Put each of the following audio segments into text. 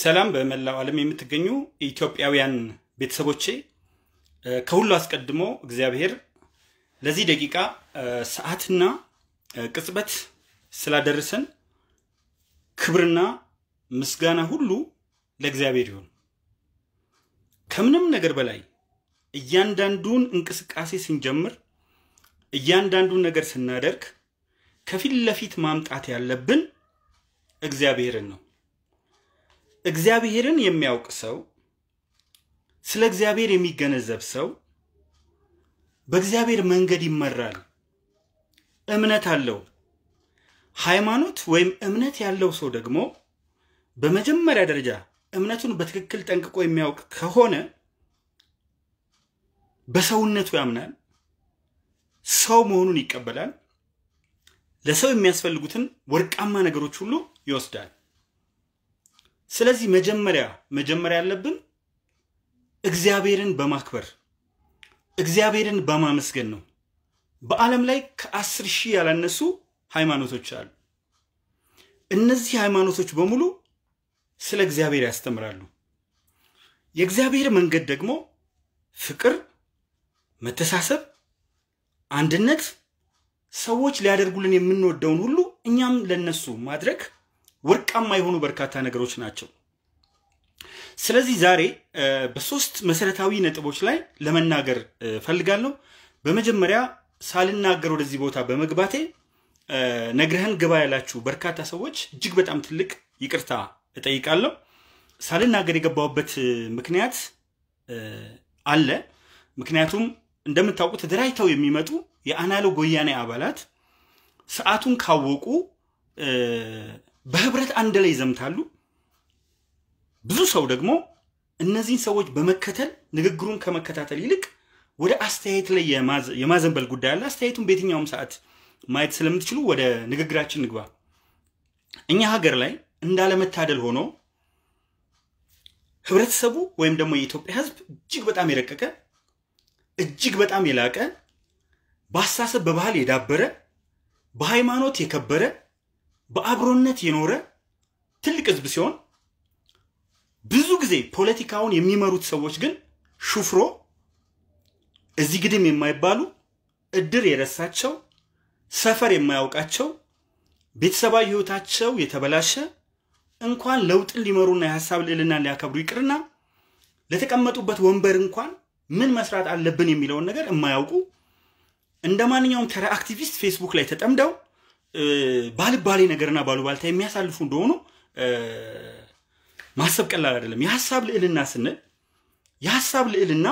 ሰላም በመላው ዓለም የምትገኙ ኢትዮጵያውያን ቤተሰቦቼ ከሁሉ አስቀድሞ እግዚአብሔር ለዚህ ደቂቃ ሰዓትና ቅጽበት ስላደረሰን ክብርና ምስጋና ሁሉ ለእግዚአብሔር ይሁን። ከምንም ነገር በላይ እያንዳንዱን እንቅስቃሴ ስንጀምር እያንዳንዱን ነገር ስናደርግ ከፊት ለፊት ማምጣት ያለብን እግዚአብሔርን ነው። እግዚአብሔርን የሚያውቅ ሰው ስለ እግዚአብሔር የሚገነዘብ ሰው በእግዚአብሔር መንገድ ይመራል። እምነት አለው። ሃይማኖት ወይም እምነት ያለው ሰው ደግሞ በመጀመሪያ ደረጃ እምነቱን በትክክል ጠንቅቆ የሚያውቅ ከሆነ በሰውነቱ ያምናል፣ ሰው መሆኑን ይቀበላል፣ ለሰው የሚያስፈልጉትን ወርቃማ ነገሮች ሁሉ ይወስዳል። ስለዚህ መጀመሪያ ያለብን እግዚአብሔርን በማክበር እግዚአብሔርን በማመስገን ነው። በዓለም ላይ ከ10,000 ያላነሱ ሃይማኖቶች አሉ። እነዚህ ሃይማኖቶች በሙሉ ስለ እግዚአብሔር ያስተምራሉ። የእግዚአብሔር መንገድ ደግሞ ፍቅር፣ መተሳሰብ፣ አንድነት፣ ሰዎች ሊያደርጉልን የምንወደውን ሁሉ እኛም ለነሱ ማድረግ ወርቃማ የሆኑ በርካታ ነገሮች ናቸው። ስለዚህ ዛሬ በሶስት መሰረታዊ ነጥቦች ላይ ለመናገር ፈልጋለሁ። በመጀመሪያ ሳልናገር ወደዚህ ቦታ በመግባቴ ነግረህን ግባ ያላችሁ በርካታ ሰዎች እጅግ በጣም ትልቅ ይቅርታ እጠይቃለሁ። ሳልናገር የገባሁበት ምክንያት አለ። ምክንያቱም እንደምታውቁት ተደራጅተው የሚመጡ የአናሎግ ወያኔ አባላት ሰዓቱን ካወቁ በህብረት አንድ ላይ ይዘምታሉ። ብዙ ሰው ደግሞ እነዚህን ሰዎች በመከተል ንግግሩን ከመከታተል ይልቅ ወደ አስተያየት ላይ የማዘንበል ጉዳይ አለ። አስተያየቱን በየትኛውም ሰዓት ማየት ስለምትችሉ ወደ ንግግራችን ንግባ። እኛ ሀገር ላይ እንዳለመታደል ሆኖ ህብረተሰቡ ወይም ደግሞ የኢትዮጵያ ህዝብ እጅግ በጣም የረቀቀ እጅግ በጣም የላቀ በአስተሳሰብ በባህል የዳበረ በሃይማኖት የከበረ በአብሮነት የኖረ ትልቅ ህዝብ ሲሆን ብዙ ጊዜ ፖለቲካውን የሚመሩት ሰዎች ግን ሹፍሮ እዚህ ግድም የማይባሉ እድር የረሳቸው ሰፈር የማያውቃቸው ቤተሰባዊ ህይወታቸው የተበላሸ እንኳን ለውጥን ሊመሩና የሐሳብ ልዕልናን ሊያከብሩ ይቅርና ለተቀመጡበት ወንበር እንኳን ምን መስራት አለብን የሚለውን ነገር የማያውቁ እንደማንኛውም ተራ አክቲቪስት ፌስቡክ ላይ ተጠምደው ባልባሌ ነገርና ባሉባልታ የሚያሳልፉ እንደሆኑ ማሰብ ቀላል አይደለም። የሐሳብ ልዕልና ስንል የሐሳብ ልዕልና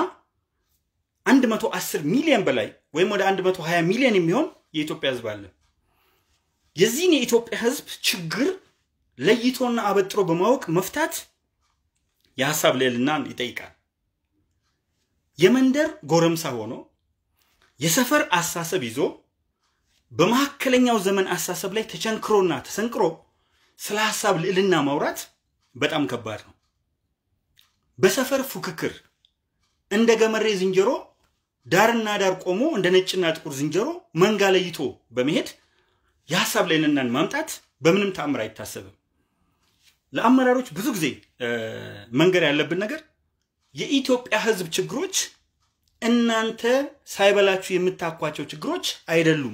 110 ሚሊዮን በላይ ወይም ወደ 120 ሚሊዮን የሚሆን የኢትዮጵያ ህዝብ አለ። የዚህን የኢትዮጵያ ህዝብ ችግር ለይቶና አበጥሮ በማወቅ መፍታት የሐሳብ ልዕልናን ይጠይቃል። የመንደር ጎረምሳ ሆኖ የሰፈር አሳሰብ ይዞ በመሐከለኛው ዘመን አሳሰብ ላይ ተቸንክሮና ተሰንክሮ ስለ ሐሳብ ልዕልና ማውራት በጣም ከባድ ነው። በሰፈር ፉክክር እንደ ገመሬ ዝንጀሮ ዳርና ዳር ቆሞ እንደ ነጭና ጥቁር ዝንጀሮ መንጋ ለይቶ በመሄድ የሐሳብ ልዕልናን ማምጣት በምንም ተአምር አይታሰብም። ለአመራሮች ብዙ ጊዜ መንገር ያለብን ነገር የኢትዮጵያ ህዝብ ችግሮች እናንተ ሳይበላችሁ የምታኳቸው ችግሮች አይደሉም።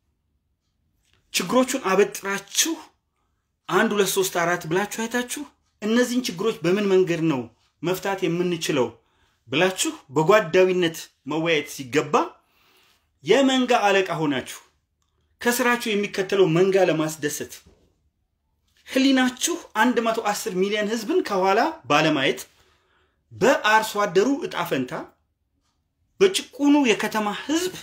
ችግሮቹን አበጥራችሁ 1 2 3 4 ብላችሁ አይታችሁ እነዚህን ችግሮች በምን መንገድ ነው መፍታት የምንችለው ብላችሁ በጓዳዊነት መወያየት ሲገባ የመንጋ አለቃ ሆናችሁ ከስራችሁ የሚከተለው መንጋ ለማስደሰት ህሊናችሁ 110 ሚሊዮን ህዝብን ከኋላ ባለማየት በአርሶ አደሩ እጣፈንታ በጭቁኑ የከተማ ህዝብ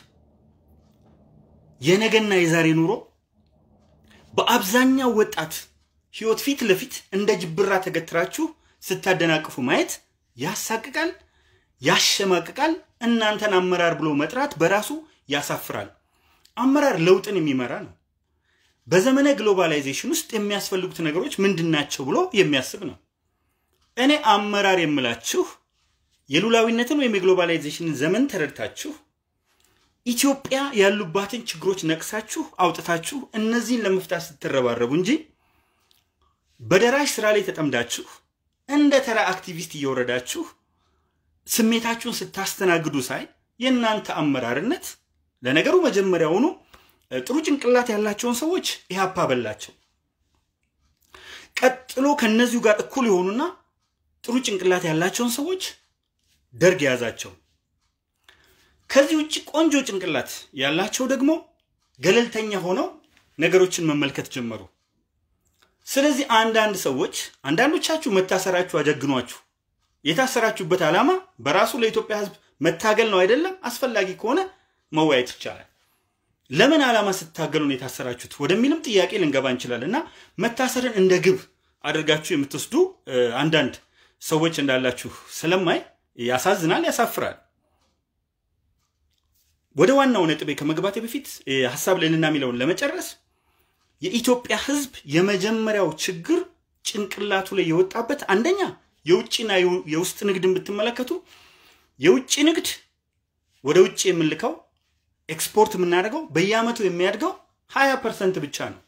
የነገና የዛሬ ኑሮ በአብዛኛው ወጣት ህይወት ፊት ለፊት እንደ ጅብራ ተገትራችሁ ስታደናቅፉ ማየት ያሳቅቃል፣ ያሸማቅቃል። እናንተን አመራር ብሎ መጥራት በራሱ ያሳፍራል። አመራር ለውጥን የሚመራ ነው። በዘመነ ግሎባላይዜሽን ውስጥ የሚያስፈልጉት ነገሮች ምንድናቸው ብሎ የሚያስብ ነው። እኔ አመራር የምላችሁ የሉላዊነትን ወይም የግሎባላይዜሽንን ዘመን ተረድታችሁ ኢትዮጵያ ያሉባትን ችግሮች ነቅሳችሁ አውጥታችሁ እነዚህን ለመፍታት ስትረባረቡ እንጂ በደራሽ ስራ ላይ ተጠምዳችሁ እንደ ተራ አክቲቪስት እየወረዳችሁ ስሜታችሁን ስታስተናግዱ ሳይ የናንተ አመራርነት ለነገሩ መጀመሪያውኑ ጥሩ ጭንቅላት ያላቸውን ሰዎች ኢህአፓ በላቸው ቀጥሎ ከነዚሁ ጋር እኩል ይሆኑና ጥሩ ጭንቅላት ያላቸውን ሰዎች ደርግ ያዛቸው ከዚህ ውጪ ቆንጆ ጭንቅላት ያላቸው ደግሞ ገለልተኛ ሆነው ነገሮችን መመልከት ጀመሩ ስለዚህ አንዳንድ ሰዎች አንዳንዶቻችሁ መታሰራችሁ አጀግኗችሁ የታሰራችሁበት ዓላማ በራሱ ለኢትዮጵያ ህዝብ መታገል ነው አይደለም አስፈላጊ ከሆነ መወያየት ይቻላል ለምን ዓላማ ስታገሉ ነው የታሰራችሁት ወደሚልም ጥያቄ ልንገባ እንችላለንና መታሰርን እንደ ግብ አድርጋችሁ የምትወስዱ አንዳንድ ሰዎች እንዳላችሁ ስለማይ ያሳዝናል ያሳፍራል ወደ ዋናው ነጥቤ ከመግባቴ በፊት ሐሳብ ለልና ሚለውን ለመጨረስ የኢትዮጵያ ህዝብ የመጀመሪያው ችግር ጭንቅላቱ ላይ የወጣበት አንደኛ የውጭና የውስጥ ንግድን ብትመለከቱ የውጭ ንግድ ወደ ውጭ የምንልከው ኤክስፖርት የምናደርገው በየአመቱ የሚያድገው 20% ብቻ ነው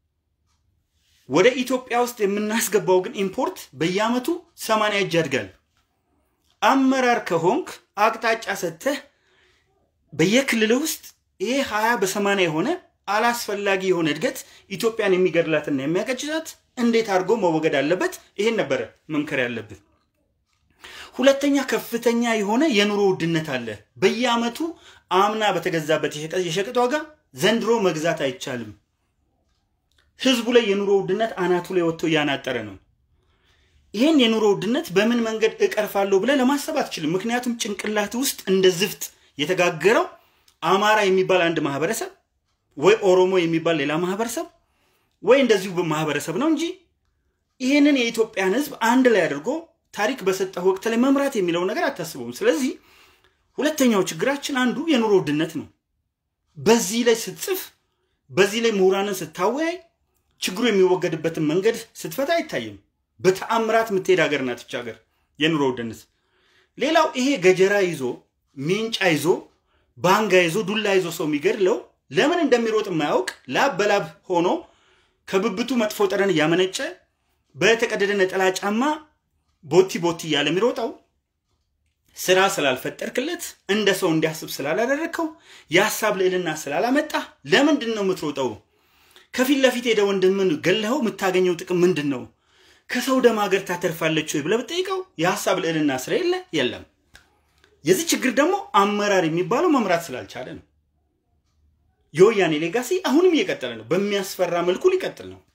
ወደ ኢትዮጵያ ውስጥ የምናስገባው ግን ኢምፖርት በየአመቱ 80 ያድጋል አመራር ከሆንክ አቅጣጫ ሰተህ በየክልል ውስጥ ይሄ 20 በ80 የሆነ አላስፈላጊ የሆነ እድገት ኢትዮጵያን የሚገድላትና የሚያቀጭላት እንዴት አድርጎ መወገድ አለበት ይሄን ነበር መምከር ያለበት ሁለተኛ ከፍተኛ የሆነ የኑሮ ውድነት አለ በየአመቱ አምና በተገዛበት የሸቀጥ ዋጋ ዘንድሮ መግዛት አይቻልም ህዝቡ ላይ የኑሮ ውድነት አናቱ ላይ ወጥቶ ያናጠረ ነው ይሄን የኑሮ ውድነት በምን መንገድ እቀርፋለሁ ብለ ለማሰብ አትችልም ምክንያቱም ጭንቅላት ውስጥ እንደ ዝፍት የተጋገረው አማራ የሚባል አንድ ማህበረሰብ ወይ ኦሮሞ የሚባል ሌላ ማህበረሰብ ወይ እንደዚሁ በማህበረሰብ ነው እንጂ ይሄንን የኢትዮጵያን ህዝብ አንድ ላይ አድርጎ ታሪክ በሰጠው ወቅት ላይ መምራት የሚለው ነገር አታስቡም ስለዚህ ሁለተኛው ችግራችን አንዱ የኑሮ ውድነት ነው በዚህ ላይ ስትጽፍ በዚህ ላይ ምሁራንን ስታወያይ ችግሩ የሚወገድበትን መንገድ ስትፈታ አይታይም በተአምራት ምትሄድ ሀገር ናት እቺ ሀገር የኑሮ ውድነት ሌላው ይሄ ገጀራ ይዞ ሚንጫ ይዞ ባንጋ ይዞ ዱላ ይዞ ሰው የሚገድለው ለምን እንደሚሮጥ የማያውቅ ላበላብ ሆኖ ከብብቱ መጥፎ ጠረን ያመነጨ በተቀደደ ነጠላ ጫማ ቦቲ ያለ የሚሮጣው ስራ ስላልፈጠርክለት እንደ ሰው እንዲያስብ ስላላደረከው የሐሳብ ልዕልና ስላላመጣ ለምንድን ነው የምትሮጠው ከፊት ለፊት ሄደ ወንድምን ገለኸው የምታገኘው ጥቅም ምንድነው ከሰው ደም ሀገር ታተርፋለች ወይ ብለህ ብትጠይቀው የሐሳብ ልዕልና ስለሌለ የለም የዚህ ችግር ደግሞ አመራር የሚባለው መምራት ስላልቻለ ነው የወያኔ ሌጋሲ አሁንም እየቀጠለ ነው በሚያስፈራ መልኩ ሊቀጥል ነው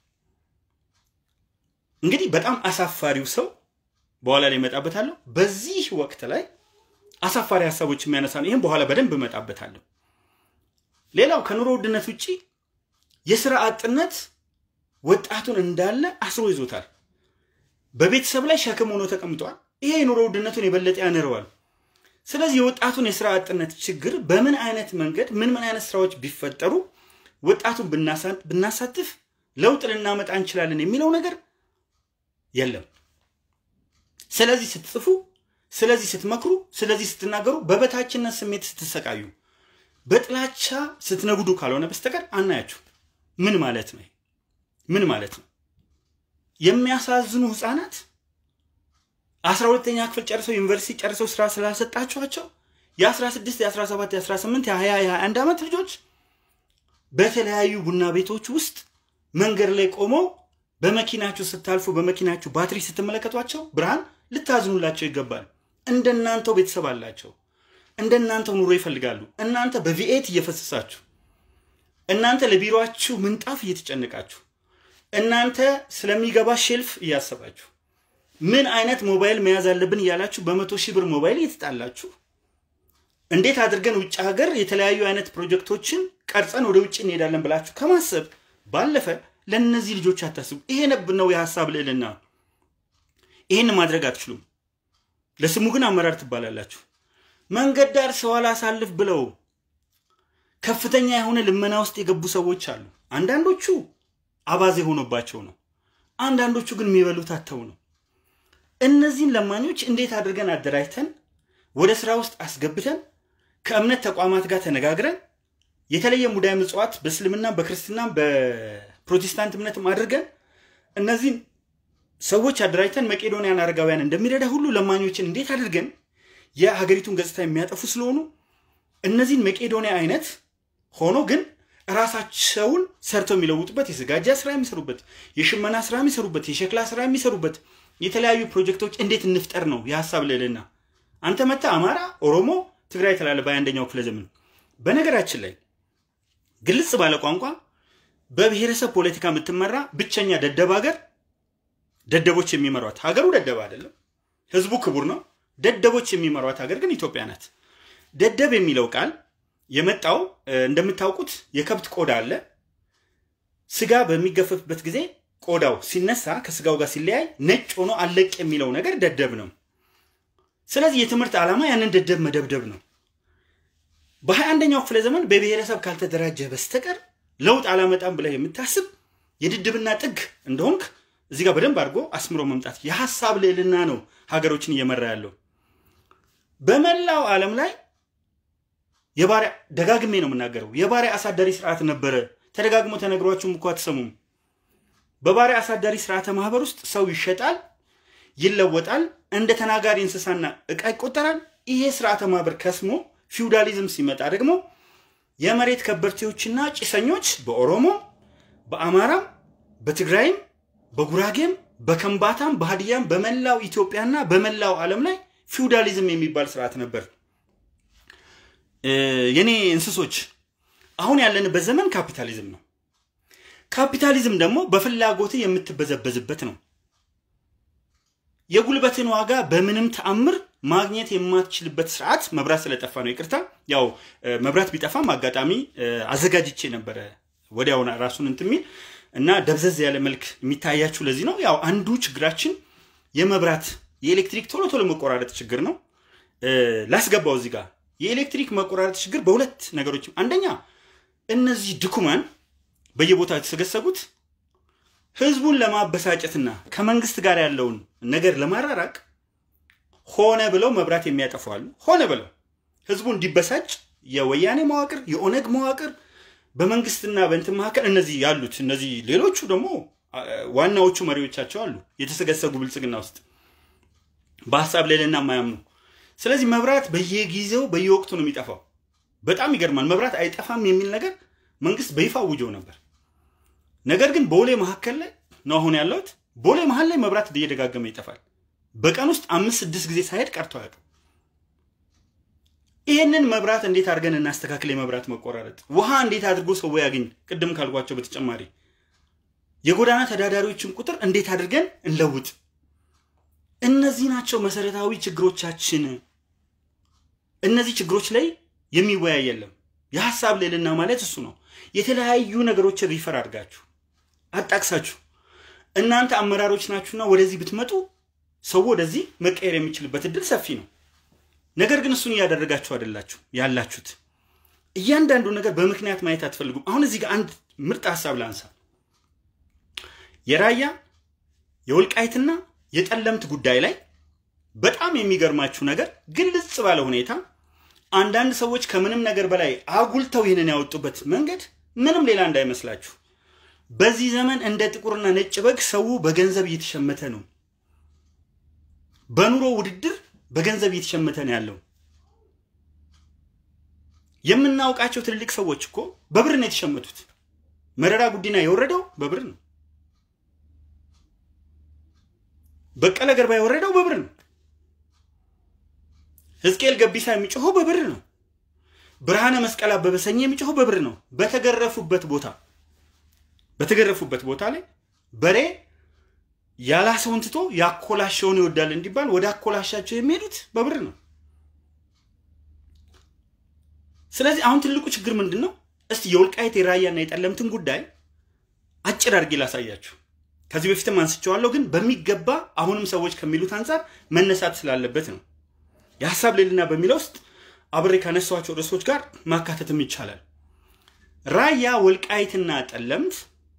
እንግዲህ በጣም አሳፋሪው ሰው በኋላ ላይ መጣበታለሁ በዚህ ወቅት ላይ አሳፋሪ ሐሳቦች የሚያነሳን ይሄን በኋላ በደንብ መጣበታለሁ ሌላው ከኑሮ ውድነት ውጪ የሥራ አጥነት ወጣቱን እንዳለ አስሮ ይዞታል በቤተሰብ ላይ ሸክም ሆኖ ተቀምጧል ይሄ ኑሮ ውድነቱን የበለጠ ያነረዋል ስለዚህ የወጣቱን የሥራ አጥነት ችግር በምን አይነት መንገድ ምን አይነት ስራዎች ቢፈጠሩ ወጣቱን ብናሳትፍ ለውጥ ልናመጣ እንችላለን የሚለው ነገር የለም ስለዚህ ስትጽፉ ስለዚህ ስትመክሩ ስለዚህ ስትናገሩ በበታችነት ስሜት ስትሰቃዩ በጥላቻ ስትነጉዱ ካልሆነ በስተቀር አናያችሁ ምን ማለት ነው የሚያሳዝኑ ህፃናት 12ኛ ክፍል ጨርሰው ዩኒቨርሲቲ ጨርሰው ስራ ስላልሰጣቸዋቸው የ16 የ17 የ18 የ20 የ21 አመት ልጆች በተለያዩ ቡና ቤቶች ውስጥ መንገድ ላይ ቆመው በመኪናቸው ስታልፉ በመኪናቸው ባትሪ ስትመለከቷቸው ብርሃን ልታዝኑላቸው ይገባል እንደናንተው ቤተሰብ አላቸው እንደናንተው ኑሮ ይፈልጋሉ እናንተ በቪኤት እየፈሰሳችሁ እናንተ ለቢሮአችሁ ምንጣፍ እየተጨነቃችሁ እናንተ ስለሚገባ ሼልፍ እያሰባችሁ ምን አይነት ሞባይል መያዝ አለብን ያላችሁ በ100,000 ብር ሞባይል እየተጣላችሁ እንዴት አድርገን ውጭ ሀገር የተለያዩ አይነት ፕሮጀክቶችን ቀርጸን ወደ ውጭ እንሄዳለን ብላችሁ ከማሰብ ባለፈ ለነዚህ ልጆች አታስቡ ይሄ ነው የሐሳብ ልዕልና ይሄን ማድረግ አትችሉም ለስሙ ግን አመራር ትባላላችሁ መንገድ ዳር ሰው አላሳልፍ ብለው ከፍተኛ የሆነ ልመና ውስጥ የገቡ ሰዎች አሉ አንዳንዶቹ አባዜ ሆኖባቸው ነው አንዳንዶቹ ግን የሚበሉት አተው ነው እነዚህን ለማኞች እንዴት አድርገን አደራጅተን ወደ ስራ ውስጥ አስገብተን ከእምነት ተቋማት ጋር ተነጋግረን የተለየ ሙዳይ ምጽዋት በእስልምና በክርስቲና በፕሮቴስታንት እምነትም አድርገን እነዚህን ሰዎች አደራጅተን መቄዶንያን አረጋውያን እንደሚረዳ ሁሉ ለማኞችን እንዴት አድርገን የሀገሪቱን ገጽታ የሚያጠፉ ስለሆኑ እነዚህን መቄዶንያ አይነት ሆኖ ግን ራሳቸውን ሰርተው የሚለውጡበት የስጋጃ ስራ የሚሰሩበት የሽመና ስራ የሚሰሩበት የሸክላ ስራ የሚሰሩበት የተለያዩ ፕሮጀክቶች እንዴት እንፍጠር ነው የሐሳብ ልዕልና አንተ መጣ አማራ ኦሮሞ ትግራይ ተላለ በአንደኛው ክፍለ ዘመን በነገራችን ላይ ግልጽ ባለ ቋንቋ በብሔረሰብ ፖለቲካ የምትመራ ብቸኛ ደደብ ሀገር ደደቦች የሚመሯት ሀገሩ ደደብ አይደለም ህዝቡ ክቡር ነው ደደቦች የሚመሯት ሀገር ግን ኢትዮጵያ ናት ደደብ የሚለው ቃል የመጣው እንደምታውቁት የከብት ቆዳ አለ ስጋ በሚገፈፍበት ጊዜ ቆዳው ሲነሳ ከስጋው ጋር ሲለያይ ነጭ ሆኖ አለቅ የሚለው ነገር ደደብ ነው ስለዚህ የትምህርት ዓላማ ያንን ደደብ መደብደብ ነው በ21ኛው ክፍለ ዘመን በብሔረሰብ ካልተደራጀ በስተቀር ለውጥ አላመጣም ብለህ የምታስብ የድድብና ጥግ እንደሆንክ እዚህ ጋር በደንብ አድርጎ አስምሮ መምጣት የሐሳብ ልዕልና ነው ሀገሮችን እየመራ ያለው በመላው ዓለም ላይ የባሪያ ደጋግሜ ነው የምናገረው የባሪያ አሳዳሪ ስርዓት ነበረ ተደጋግሞ ተነግሯችሁም እኮ አትሰሙም በባሪያ አሳዳሪ ስርዓተ ማህበር ውስጥ ሰው ይሸጣል ይለወጣል እንደ ተናጋሪ እንስሳና ዕቃ ይቆጠራል ይሄ ስርዓተ ማህበር ከስሞ ፊውዳሊዝም ሲመጣ ደግሞ የመሬት ከበርቴዎችና ጭሰኞች በኦሮሞ በአማራም በትግራይም በጉራጌም በከምባታም በሃዲያም በመላው ኢትዮጵያና በመላው ዓለም ላይ ፊውዳሊዝም የሚባል ስርዓት ነበር የኔ እንስሶች አሁን ያለንበት ዘመን ካፒታሊዝም ነው ካፒታሊዝም ደግሞ በፍላጎት የምትበዘበዝበት ነው የጉልበትን ዋጋ በምንም ተአምር ማግኘት የማትችልበት ስርዓት መብራት ስለጠፋ ነው ይቅርታ ያው መብራት ቢጠፋም አጋጣሚ አዘጋጅቼ ነበር ወዲያውና ራሱን እንትሚል እና ደብዘዝ ያለ መልክ የሚታያችሁ ለዚህ ነው ያው አንዱ ችግራችን የመብራት የኤሌክትሪክ ቶሎ መቆራረጥ ችግር ነው ላስገባው እዚህ ጋር የኤሌክትሪክ መቆራረጥ ችግር በሁለት ነገሮች አንደኛ እነዚህ ድኩማን በየቦታው ተሰገሰጉት ህዝቡን ለማበሳጨትና ከመንግስት ጋር ያለውን ነገር ለማራራቅ ሆነ ብለው መብራት የሚያጠፋሉ ሆነ ብለው ህዝቡ እንዲበሳጭ የወያኔ መዋቅር የኦነግ መዋቅር በመንግስትና በእንትን መካከል እነዚህ ያሉት እነዚህ ሌሎቹ ደግሞ ዋናዎቹ መሪዎቻቸው አሉ የተሰገሰጉ ብልጽግና ውስጥ በሐሳብ ልዕልና የማያምኑ ስለዚህ መብራት በየጊዜው በየወቅቱ ነው የሚጠፋው በጣም ይገርማል መብራት አይጠፋም የሚል ነገር መንግስት በይፋ ውጆ ነበር ነገር ግን ቦሌ መካከል ላይ ነው አሁን ያለውት ቦሌ መሃል ላይ መብራት እየደጋገመ ይጠፋል በቀን ውስጥ 5-6 ጊዜ ሳይሄድ ቀርቶ ያቀ ይሄንን መብራት እንዴት አድርገን እናስተካክል የመብራት መቆራረጥ ውሃ እንዴት አድርጎ ሰው ያገኝ ቅድም ካልኳቸው በተጨማሪ የጎዳና ተዳዳሪዎችን ቁጥር እንዴት አድርገን እንለውጥ እነዚህ ናቸው መሰረታዊ ችግሮቻችን እነዚህ ችግሮች ላይ የሚወያይ የለም የሐሳብ ልዕልና ማለት እሱ ነው የተለያዩ ነገሮችን ሪፈር አድርጋችሁ አጣቅሳችሁ እናንተ አመራሮች ናችሁና ወደዚህ ብትመጡ ሰው ወደዚህ መቀየር የሚችልበት እድል ሰፊ ነው ነገር ግን እሱን ያደረጋችሁ አይደላችሁ ያላችሁት እያንዳንዱ ነገር በመክንያት ማየት አትፈልጉም አሁን እዚህ ጋር አንድ ምርጥ ሐሳብ ላንሳ የራያ የወልቃይትና የጠለምት ጉዳይ ላይ በጣም የሚገርማችሁ ነገር ግልጽ ባለ ሁኔታ አንዳንድ ሰዎች ከምንም ነገር በላይ አጉልተው ይሄንን ያወጡበት መንገድ ምንም ሌላ እንዳይመስላችሁ በዚህ ዘመን እንደ ጥቁርና ነጭ በግ ሰው በገንዘብ እየተሸመተ ነው በኑሮ ውድድር በገንዘብ እየተሸመተ ነው ያለው የምናውቃቸው ትልልቅ ሰዎች እኮ በብር ነው የተሸመቱት መረራ ጉዲና የወረደው በብር ነው በቀለ ገርባ የወረደው በብር ነው ህዝቅኤል ገቢሳ የሚጮኸው በብር ነው ብርሃነ መስቀል አበበ ሰኝ የሚጮኸው በብር ነው በተገረፉበት ቦታ ላይ በሬ ያላሰውን ትቶ ያኮላሸውን ይወዳል እንዲባል ወደ አኮላሻቸው የሚሄዱት በብር ነው ስለዚህ አሁን ትልቁ ችግር ምንድነው እስቲ የወልቃይት የራያና የጠለምትን ጉዳይ አጭር አድርጌ ላሳያችሁ ከዚህ በፊትም አንስቼዋለሁ ግን በሚገባ አሁንም ሰዎች ከሚሉት አንፃር መነሳት ስላለበት ነው የሐሳብ ልዕልና በሚለው ውስጥ አብሬ ካነሳኋቸው ርዕሶች ጋር ማካተትም ይቻላል ራያ ወልቃይትና ጠለምት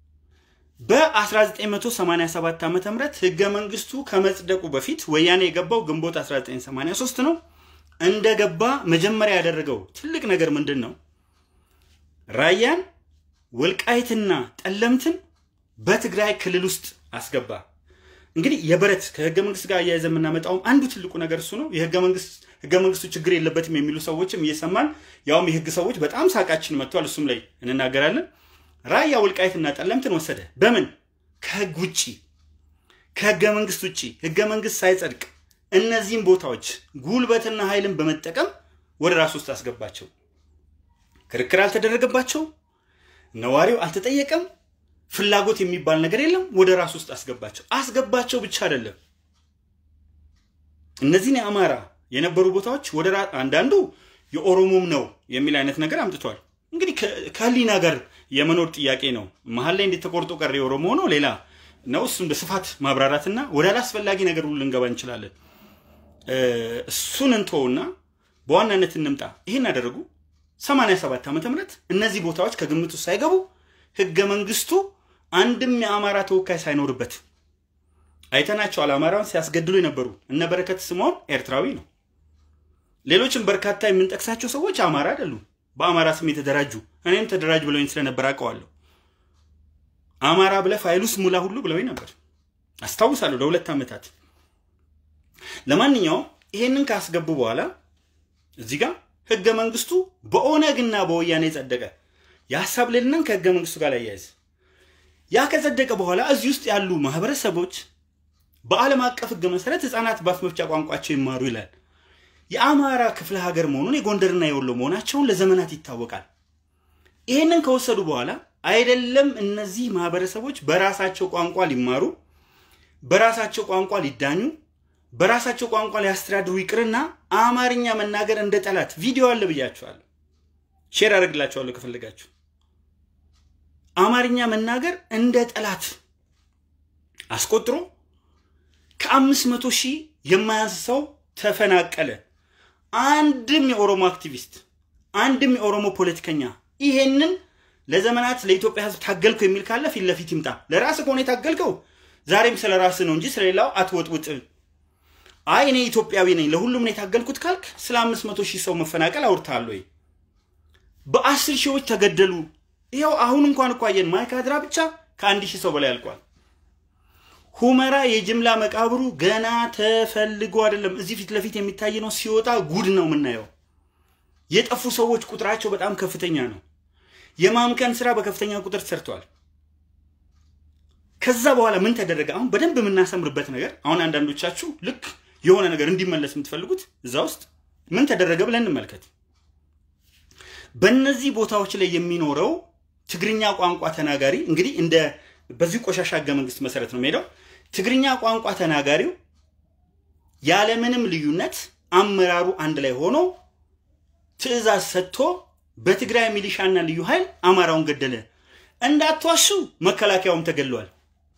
በ1987 ዓመተ ምህረት ህገ መንግስቱ ከመጽደቁ በፊት ወያኔ የገባው ግንቦት 1983 ነው እንደገባ መጀመሪያ ያደረገው ትልቅ ነገር ምንድነው ራያን ወልቃይትና ጠለምትን በትግራይ ክልል ውስጥ አስገባ እንግዲህ የበረት ከህገ መንግስት ጋር ያያዘምናመጣው አንዱ ትልቁ ነገር እሱ ነው የህገ መንግስቱ ችግር የለበትም የሚሉ ሰዎችም እየሰማን ያውም የህግ ሰዎች በጣም ሳቃችን መጥቷል እሱም ላይ እንናገራለን ራያ ወልቃይትና ጠለምትን ወሰደ በምን ከህግ ውጪ ከህገ መንግስት ውጪ ህገ መንግስት ሳይጸድቅ እነዚህን ቦታዎች ጉልበትና ኃይልን በመጠቀም ወደ ራስ ውስጥ አስገባቸው ክርክር አልተደረገባቸው ነዋሪው አልተጠየቀም ፍላጎት የሚባል ነገር የለም ወደ ራስ ውስጥ አስገባቸው ብቻ አይደለም እነዚህን የአማራ የነበሩ ቦታዎች ወደ አንዳንዱ የኦሮሞም ነው የሚል አይነት ነገር አምጥቷል እንግዲህ ከህሊና ጋር የመኖር ጥያቄ ነው መሐል ላይ እንድትቆርጦ ቀር የኦሮሞ ነው ሌላ ነው እሱን በስፋት ማብራራትና ወደ አላስፈላጊ ነገር ሁሉ ልንገባ እንችላለን እሱን እንተውና በዋናነት እንምጣ ይሄን አደረጉ 87 ዓመተ ምህረት እነዚህ ቦታዎች ከግምቱ ሳይገቡ ህገ መንግስቱ አንድም የአማራ ተወካይ ሳይኖርበት አይተናቸው አማራውን ሲያስገድሉ የነበሩ እነ በረከት ስምዖን ኤርትራዊ ነው ሌሎችም በርካታ የምንጠቅሳቸው ሰዎች አማራ አይደሉም በአማራ ስም የተደራጁ እኔም ተደራጅ ብለውኝ ስለነበር አቀዋለሁ አማራ ብለ ፋይሉስ ሙላ ሁሉ ብለውኝ ነበር አስታውሳለሁ ለሁለት ዓመታት ለማንኛውም ይሄንን ካስገቡ በኋላ እዚህ ጋር ህገ መንግስቱ በኦነግና በወያኔ ጸደቀ ያሳብ ለነን ከህገ መንግስቱ ጋር ያያይዝ ያ ከጸደቀ በኋላ እዚህ ውስጥ ያሉ ማህበረሰቦች በዓለም አቀፍ ህገ መሰረት ህፃናት ባፍ መፍቻ ቋንቋቸው ይማሩ ይላል የአማራ ክፍለ ሀገር መሆኑን የጎንደርና የወሎ መሆናቸውን ለዘመናት ይታወቃል ይሄንን ከወሰዱ በኋላ አይደለም እነዚህ ማህበረሰቦች በራሳቸው ቋንቋ ሊማሩ በራሳቸው ቋንቋ ሊዳኙ በራሳቸው ቋንቋ ሊያስተዳድሩ ይቅርና አማርኛ መናገር እንደ ጠላት ቪዲዮ አለ ብያችኋለሁ ሼር አድርግላችኋለሁ ከፈለጋችሁ አማርኛ መናገር እንደ ጠላት አስቆጥሮ ከ500,000 የማያንስ ሰው ተፈናቀለ አንድም የኦሮሞ አክቲቪስት አንድም የኦሮሞ ፖለቲከኛ ይሄንን ለዘመናት ለኢትዮጵያ ህዝብ ታገልኩ የሚል ካለ ፊት ለፊት ይምጣ ለራስ ኮኔ ታገልከው ዛሬም ስለራስ ነው እንጂ ስለሌላው አትወጥውጥ አይ እኔ ኢትዮጵያዊ ነኝ ለሁሉም ነው ታገልኩት ካልክ ስለ 500,000 ሰው መፈናቀል አውርታል ወይ በ10 ሺዎች ተገደሉ ይሄው አሁን እንኳን ቆየን ማይካድራ ብቻ ከ1000 ሰው በላይ አልቋል ሁመራ የጅምላ መቃብሩ ገና ተፈልጎ አይደለም እዚህ ፊት ለፊት የሚታይ ነው ሲወጣ ጉድ ነው ምናየው የጠፉ ሰዎች ቁጥራቸው በጣም ከፍተኛ ነው የማምከን ስራ በከፍተኛ ቁጥር ተሰርቷል ከዛ በኋላ ምን ተደረገ አሁን በደንብ ምናሰምርበት ነገር አሁን አንዳንዶቻችሁ ልክ የሆነ ነገር እንዲመለስ የምትፈልጉት እዛ ውስጥ ምን ተደረገ ብለን እንመልከት በእነዚህ ቦታዎች ላይ የሚኖረው ትግርኛ ቋንቋ ተናጋሪ እንግዲህ እንደ በዚህ ቆሻሻ ህገ መንግስት መሰረት ነው የሚሄደው ትግርኛ ቋንቋ ተናጋሪው ያለ ምንም ልዩነት አመራሩ አንድ ላይ ሆኖ ትዕዛዝ ሰጥቶ በትግራይ ሚሊሻና ልዩ ኃይል አማራውን ገደለ እንዳትዋሹ መከላከያውም ተገሏል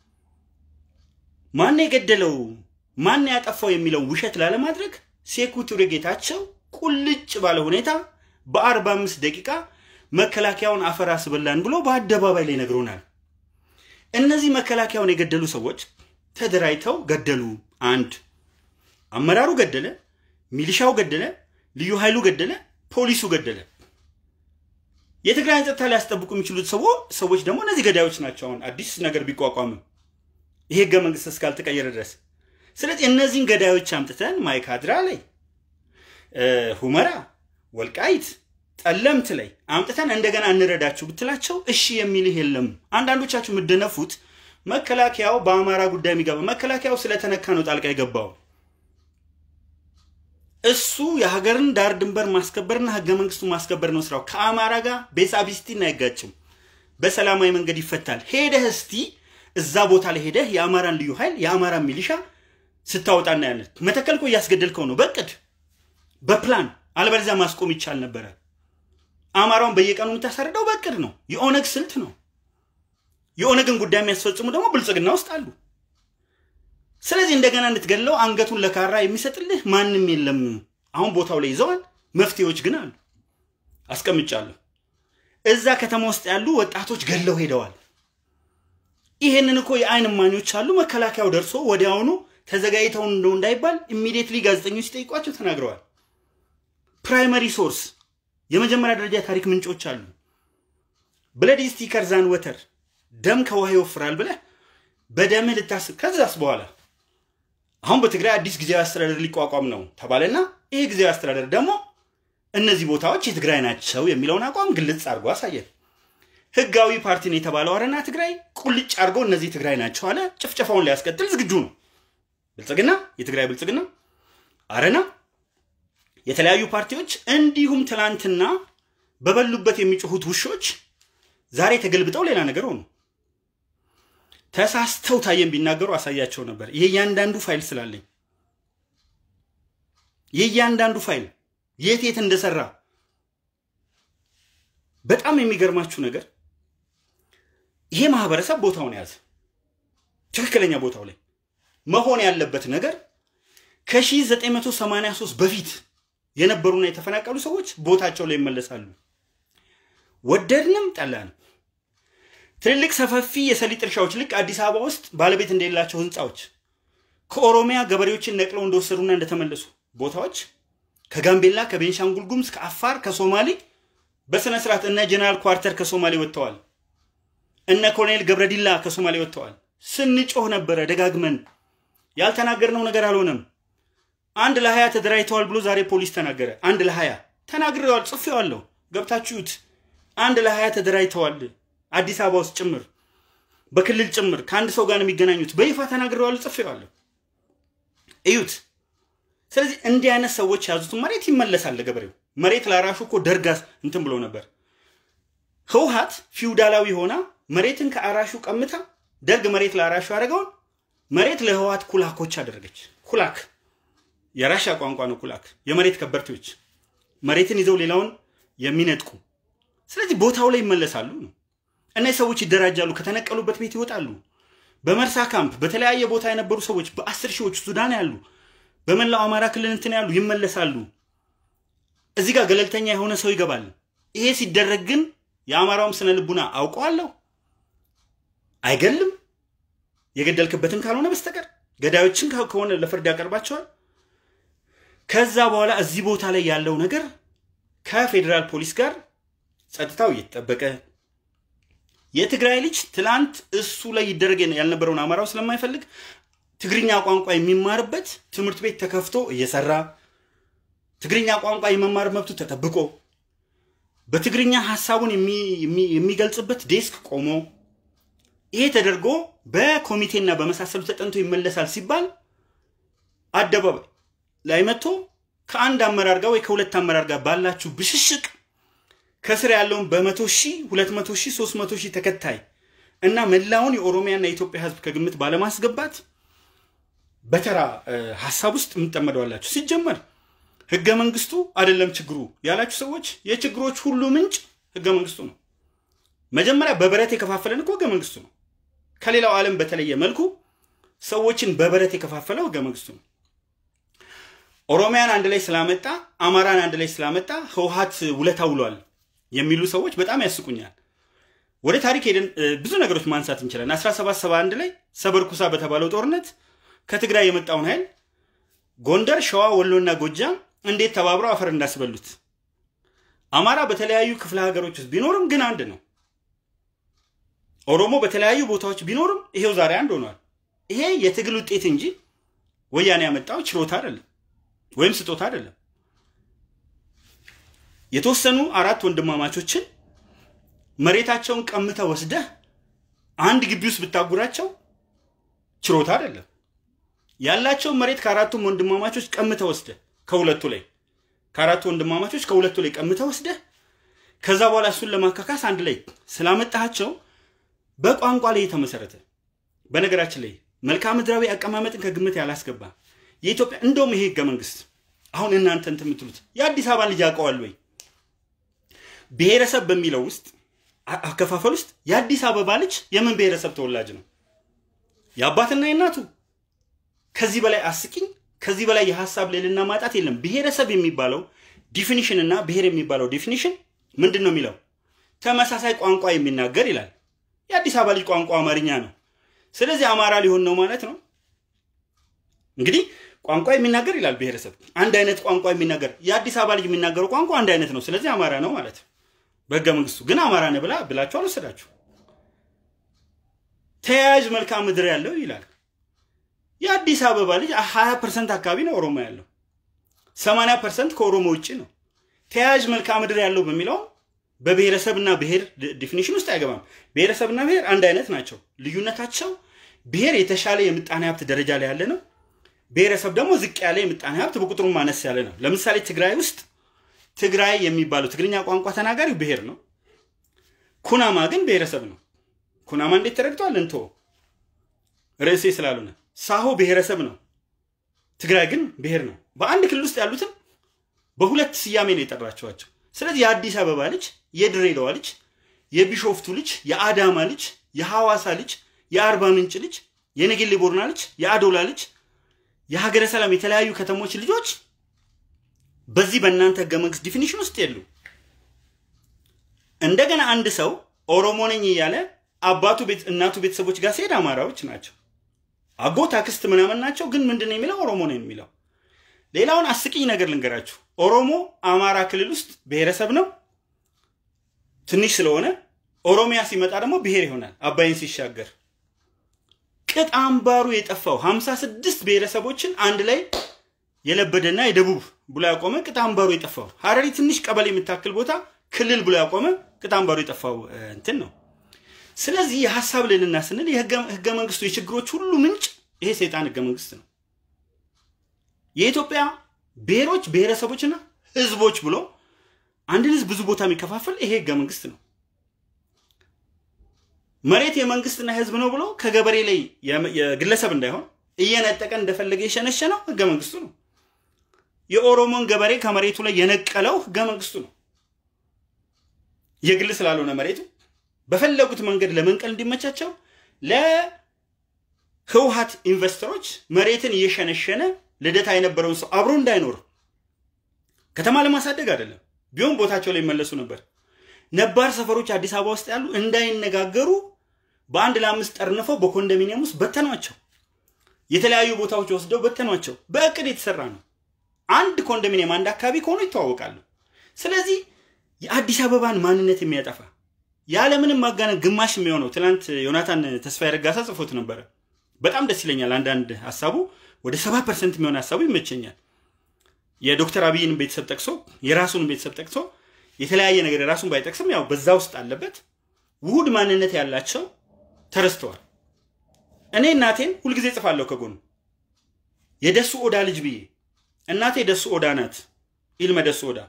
ማን የገደለው ማን ያጠፋው የሚለው ውሸት ላለማድረግ ሴኩሪቲ ጌታቸው ቁልጭ ባለ ሁኔታ በ45 ደቂቃ መከላከያውን አፈራስ በላን ብሎ በአደባባይ ላይ ነግሮናል እነዚህ መከላከያውን የገደሉ ሰዎች ተደራይተው ገደሉ አንድ አመራሩ ገደለ ሚሊሻው ገደለ ልዩ ኃይሉ ገደለ ፖሊሱ ገደለ የትግራይ ጸጥታ ሊያስጠብቁ የሚችሉት ሰዎች ደግሞ እነዚህ ገዳዮች ናቸው አዲስ ነገር ቢቋቋም ይሄ ህገ መንግስት እስካልተቀየረ ድረስ ስለዚህ እነዚህን ገዳዮች አምጥተን ማይካድራ ላይ ሁመራ ወልቃይት ጠለምት ላይ አምጥተን እንደገና እንረዳችሁ ብትላቸው እሺ የሚል የለም አንዳንዶቻችሁ ምደነፉት መከላከያው በአማራ ጉዳይ የሚገባ መከላከያው ስለተነካ ነው ጣልቃ የገባው እሱ የሀገርን ዳር ድንበር ማስከበርና ህገ መንግስቱ ማስከበር ነው ስራው ከአማራ ጋር ቤሳቢስቲና አይጋጭም በሰላማዊ መንገድ ይፈታል ሄደህ እስቲ እዛ ቦታ ላይ ሄደህ የአማራን ልዩ ኃይል የአማራን ሚሊሻ ስታወጣና ያለት መተከልኮ ያስገደልከው ነው በቅድ በፕላን አልበለዚያ ማስቆም ይቻል ነበር አማራውን በየቀኑ ተሰርደው በቅድ ነው የኦነግ ስልት ነው የኦነግን ጉዳይ የሚያስፈጽሙ ደግሞ ብልጽግና ውስጥ አሉ ስለዚህ እንደገና እንድትገለው አንገቱን ለካራ የሚሰጥልህ ማንንም የለም አሁን ቦታው ላይ ይዘዋል መፍትሄዎች ግን አሉ አስቀምጫለሁ እዛ ከተማ ውስጥ ያሉ ወጣቶች ገለው ሄደዋል ይሄንን እኮ የአይን ማኞች አሉ መከላከያው ደርሶ ወዲያውኑ ተዘጋይተው እንደው እንዳይባል ኢሚዲየትሊ ጋዜጠኞች ጠይቋቸው ተናግረዋል ፕራይመሪ ሶርስ የመጀመሪያ ደረጃ ታሪክ ምንጮች አሉ ብለድ ስቲከር ዛን ወተር ደም ከውሃ ይወፍራል ብለ በደም ልታስብ ከዛስ በኋላ አሁን በትግራይ አዲስ ጊዜያዊ አስተዳደር ሊቋቋም ነው ተባለና ይሄ ጊዜያዊ አስተዳደር ደግሞ እነዚህ ቦታዎች የትግራይ ናቸው የሚለውን አቋም ግልጽ አድርጎ አሳየ። ህጋዊ ፓርቲ ነው የተባለው አረና ትግራይ ቁልጭ አድርጎ እነዚህ ትግራይ ናቸው አለ። ጭፍጨፋውን ሊያስቀጥል ዝግጁ ነው። ብልጽግና የትግራይ ብልጽግና አረና የተለያዩ ፓርቲዎች እንዲሁም ትላንትና በበሉበት የሚጮሁት ውሾች ዛሬ ተገልብጠው ሌላ ነገር ሆኑ። ተሳስተው ታየም ቢናገሩ አሳያቸው ነበር። የእያንዳንዱ ፋይል ስላለኝ የእያንዳንዱ ፋይል የት እንደሰራ በጣም የሚገርማችሁ ነገር ይሄ ማህበረሰብ ቦታውን ያዘ። ትክክለኛ ቦታው ላይ መሆን ያለበት ነገር ከ1983 በፊት የነበሩና የተፈናቀሉ ሰዎች ቦታቸው ላይ ይመለሳሉ። ወደድንም ጠላን ትልልቅ ሰፋፊ የሰሊጥ እርሻዎች ልክ አዲስ አበባ ውስጥ ባለቤት እንደሌላቸው ህንጻዎች ከኦሮሚያ ገበሬዎችን ነቅለው እንደወሰዱና እንደተመለሱ ቦታዎች ከጋምቤላ ከቤንሻንጉል ጉሙዝ ከአፋር ከሶማሊ በስነ ስርዓት እና ጀነራል ኳርተር ከሶማሊ ወጥተዋል። እነ ኮሎኔል ገብረዲላ ከሶማሊ ወጥተዋል። ስንጮህ ነበር ደጋግመን ያልተናገርነው ነገር አልሆነም። አንድ ለ20 ተደራይተዋል ብሎ ዛሬ ፖሊስ ተናገረ። አንድ ለ20 ተናግረዋል ጽፌዋለሁ ገብታችሁት አንድ ለ20 ተደራይተዋል አዲስ አበባ ውስጥ ጭምር በክልል ጭምር ከአንድ ሰው ጋር የሚገናኙት በይፋ ተናግረዋል ጽፌዋለሁ እዩት። ስለዚህ እንዲህ አይነት ሰዎች ያዙት መሬት ይመለሳል ለገበሬው። መሬት ላራሹ እኮ ደርጋስ እንትን ብሎ ነበር። ህውሃት ፊውዳላዊ ሆና መሬትን ከአራሹ ቀምታ ደርግ መሬት ላራሹ አደረገው። መሬት ለህዋት ኩላኮች አደረገች። ኩላክ የራሻ ቋንቋ ነው። ኩላክ የመሬት ከበርቴዎች መሬትን ይዘው ሌላውን የሚነጥቁ። ስለዚህ ቦታው ላይ ይመለሳሉ ነው። እነዚህ ሰዎች ይደራጃሉ፣ ከተነቀሉበት ቤት ይወጣሉ። በመርሳ ካምፕ በተለያየ ቦታ የነበሩ ሰዎች በ10 ሺዎች ሱዳን ያሉ በመላው አማራ ክልል እንትን ያሉ ይመለሳሉ። እዚህ ጋር ገለልተኛ የሆነ ሰው ይገባል። ይሄ ሲደረግ ግን የአማራውም ስነ ልቡና አውቀዋለሁ አይገልም የገደልክበትን ካልሆነ በስተቀር ገዳዮችን ከሆነ ለፍርድ ያቀርባቸዋል። ከዛ በኋላ እዚህ ቦታ ላይ ያለው ነገር ከፌደራል ፖሊስ ጋር ጸጥታው እየተጠበቀ የትግራይ ልጅ ትላንት እሱ ላይ ይደረግ ያልነበረውን አማራው ስለማይፈልግ ትግርኛ ቋንቋ የሚማርበት ትምህርት ቤት ተከፍቶ እየሰራ ትግርኛ ቋንቋ የመማር መብቱ ተጠብቆ በትግርኛ ሐሳቡን የሚገልጽበት ዴስክ ቆሞ ይሄ ተደርጎ በኮሚቴና በመሳሰሉ ተጠንቶ ይመለሳል ሲባል አደባባይ ላይ መጥቶ ከአንድ አመራር ጋር ወይ ከሁለት አመራር ጋር ባላችሁ ብሽሽቅ ከስር ያለውን በ100,000 200,000 300,000 ተከታይ እና መላውን የኦሮሚያና የኢትዮጵያ ህዝብ ከግምት ባለማስገባት በተራ ሐሳብ ውስጥ ምንጠመደዋላችሁ። ሲጀመር ህገ መንግስቱ አይደለም ችግሩ ያላችሁ ሰዎች የችግሮች ሁሉ ምንጭ ህገ መንግስቱ ነው። መጀመሪያ በበረት የከፋፈለን እኮ ህገ መንግስቱ ነው። ከሌላው ዓለም በተለየ መልኩ ሰዎችን በበረት የከፋፈለው ህገ መንግስቱ ነው። ኦሮሚያን አንድ ላይ ስላመጣ አማራን አንድ ላይ ስላመጣ ህውሃት ውለታ ውሏል የሚሉ ሰዎች በጣም ያስቁኛል። ወደ ታሪክ ሄደን ብዙ ነገሮች ማንሳት እንችላለን። 1771 ላይ ሰበርኩሳ በተባለው ጦርነት ከትግራይ የመጣውን ኃይል ጎንደር፣ ሸዋ፣ ወሎና ጎጃም እንዴት ተባብረው አፈር እንዳስበሉት። አማራ በተለያዩ ክፍለ ሀገሮች ውስጥ ቢኖርም ግን አንድ ነው። ኦሮሞ በተለያዩ ቦታዎች ቢኖርም ይሄው ዛሬ አንድ ሆኗል። ይሄ የትግል ውጤት እንጂ ወያኔ ያመጣው ችሮታ አይደለም ወይም ስጦታ አይደለም። የተወሰኑ አራት ወንድማማቾችን መሬታቸውን ቀምተ ወስደህ አንድ ግቢ ውስጥ ብታጉራቸው ችሮታ አይደለም። ያላቸው መሬት ከአራቱም ወንድማማቾች ቀምተ ወስደህ ከሁለቱ ላይ ከአራቱ ወንድማማቾች ከሁለቱ ላይ ቀምተ ወስደህ ከዛ በኋላ እሱን ለማካካስ አንድ ላይ ስላመጣቸው በቋንቋ ላይ የተመሰረተ በነገራችን ላይ መልክዓ ምድራዊ አቀማመጥን ከግምት ያላስገባ የኢትዮጵያ እንደውም ይሄ ህገ መንግስት አሁን እናንተ እንትን የምትሉት የአዲስ አበባ ልጅ ያውቀዋል ወይ? ብሔረሰብ በሚለው ውስጥ አከፋፈል ውስጥ የአዲስ አበባ ልጅ የምን ብሔረሰብ ተወላጅ ነው? የአባትና የእናቱ። ከዚህ በላይ አስቂኝ ከዚህ በላይ የሐሳብ ሌልና ማጣት የለም። ብሔረሰብ የሚባለው ዲፊኒሽን እና ብሔር የሚባለው ዲፊኒሽን ምንድነው የሚለው? ተመሳሳይ ቋንቋ የሚናገር ይላል። የአዲስ አበባ ልጅ ቋንቋ አማርኛ ነው። ስለዚህ አማራ ሊሆን ነው ማለት ነው። እንግዲህ ቋንቋ የሚናገር ይላል ብሔረሰብ አንድ አይነት ቋንቋ የሚናገር የአዲስ አበባ ልጅ የሚናገረው ቋንቋ አንድ አይነት ነው። ስለዚህ አማራ ነው ማለት በህገ መንግስቱ። ግን አማራ ነው ብላችሁ አልወሰዳችሁ። ተያያዥ መልክዓ ምድር ያለው ይላል። የአዲስ አበባ ልጅ 20% አካባቢ ነው ኦሮሞ ያለው 80% ከኦሮሞ ውጪ ነው ተያያዥ መልክዓ ምድር ያለው በሚለው በብሔረሰብና ብሔር ዲፊኒሽን ውስጥ አይገባም ብሔረሰብና ብሔር አንድ አይነት ናቸው ልዩነታቸው ብሔር የተሻለ የምጣኔ ሀብት ደረጃ ላይ ያለ ነው ብሔረሰብ ደግሞ ዝቅ ያለ የምጣኔ ሀብት በቁጥሩ ማነስ ያለ ነው ለምሳሌ ትግራይ ውስጥ ትግራይ የሚባለው ትግርኛ ቋንቋ ተናጋሪው ብሔር ነው ኩናማ ግን ብሔረሰብ ነው ኩናማ እንዴት ተረድቷል እንቶ ርዕሴ ስላልሆነ ሳሆ ብሔረሰብ ነው ትግራይ ግን ብሔር ነው በአንድ ክልል ውስጥ ያሉትን በሁለት ስያሜ ነው የጠራቸዋቸው ስለዚህ የአዲስ አበባ ልጅ የድሬዳዋ ልጅ የቢሾፍቱ ልጅ የአዳማ ልጅ የሐዋሳ ልጅ የአርባ ምንጭ ልጅ የነገሌ ቦረና ልጅ የአዶላ ልጅ የሀገረ ሰላም የተለያዩ ከተሞች ልጆች በዚህ በእናንተ ህገ መንግስት ዲፊኒሽን ውስጥ የሉ እንደገና አንድ ሰው ኦሮሞ ነኝ ያለ አባቱ ቤት እናቱ ቤተሰቦች ጋር ሲሄድ አማራዎች ናቸው አጎት አክስት ምናምን ናቸው ግን ምንድነው የሚለው ኦሮሞ ነው የሚለው ሌላውን አስቂኝ ነገር ልንገራችሁ ኦሮሞ አማራ ክልል ውስጥ ብሔረሰብ ነው ትንሽ ስለሆነ ኦሮሚያ ሲመጣ ደግሞ ብሔር ይሆናል አባይን ሲሻገር ቅጥ አምባሩ የጠፋው 56 ብሔረሰቦችን አንድ ላይ የለበደና የደቡብ ብሎ ያቆመ ቅጥ አምባሩ የጠፋው ሐረሪ ትንሽ ቀበሌ የምታክል ቦታ ክልል ብሎ ያቆመ ቅጥ አምባሩ የጠፋው እንትን ነው ስለዚህ የሐሳብ ልልና ስንል የህገ መንግስቱ የችግሮች ሁሉ ምንጭ ይሄ ሰይጣን ህገ መንግስት ነው የኢትዮጵያ ብሔሮች ብሔረሰቦችና ህዝቦች ብሎ አንድን ህዝብ ብዙ ቦታ የሚከፋፈል ይሄ ህገ መንግስት ነው መሬት የመንግስትና ህዝብ ነው ብሎ ከገበሬ ላይ የግለሰብ እንዳይሆን እየነጠቀ እንደፈለገ የሸነሸነው ህገ መንግስቱ ነው የኦሮሞን ገበሬ ከመሬቱ ላይ የነቀለው ህገ መንግስቱ ነው የግል ስላልሆነ መሬቱ በፈለጉት መንገድ ለመንቀል እንዲመቻቸው ለህውሃት ኢንቨስተሮች መሬትን እየሸነሸነ ለደታ የነበረውን ሰው አብሮ እንዳይኖር ከተማ ለማሳደግ አይደለም ቢሆን ቦታቸው ላይ መለሱ ነበር ነባር ሰፈሮች አዲስ አበባ ውስጥ ያሉ እንዳይነጋገሩ በአንድ ለአምስት ጠርነፈው በኮንዶሚኒየም ውስጥ በተኗቸው የተለያዩ ቦታዎች ወስደው በተኗቸው በእቅድ የተሰራ ነው አንድ ኮንዶሚኒየም አንድ አካባቢ ከሆነ ይተዋወቃሉ ስለዚህ የአዲስ አበባን ማንነት የሚያጠፋ ያለ ምንም ማጋነን ግማሽ የሚሆነው ትላንት ዮናታን ተስፋ ያረጋሳ ጽፎት ነበር በጣም ደስ ይለኛል አንዳንድ ሐሳቡ ወደ 70% የሚሆን ሐሳቡ ይመቸኛል የዶክተር አብይን ቤተሰብ ጠቅሶ የራሱን ቤተሰብ ጠቅሶ የተለያየ ነገር ራሱን ባይጠቅስም ያው በዛ ውስጥ አለበት ውሁድ ማንነት ያላቸው ተረስተዋል እኔ እናቴን ሁሉ ጊዜ ጽፋለሁ ከጎኑ የደሱ ኦዳ ልጅ ብዬ እናቴ ደሱ ኦዳ ናት ኢልመ ደሱ ኦዳ